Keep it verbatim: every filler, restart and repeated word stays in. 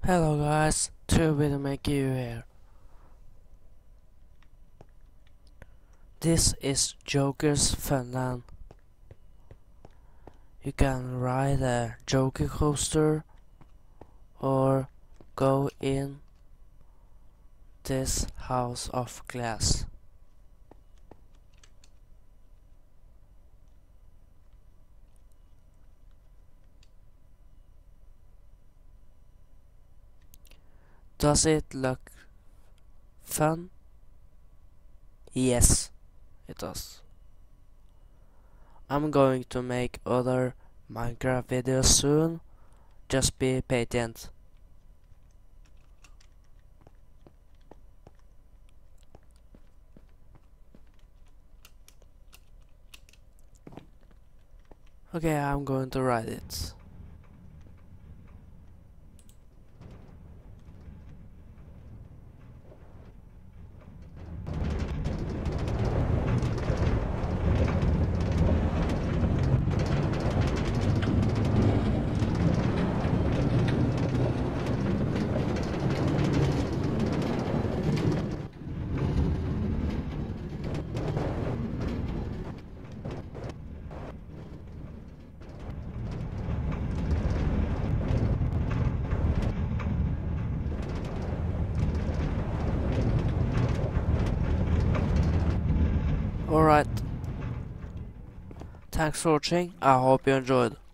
Hello guys, two will make you here. This is Joker's Funland. You can ride a Joker coaster or go in this house of glass. Does it look fun? Yes, it does. I'm going to make other Minecraft videos soon. Just be patient. Okay, I'm going to write it. Alright. Thanks for watching. I hope you enjoyed.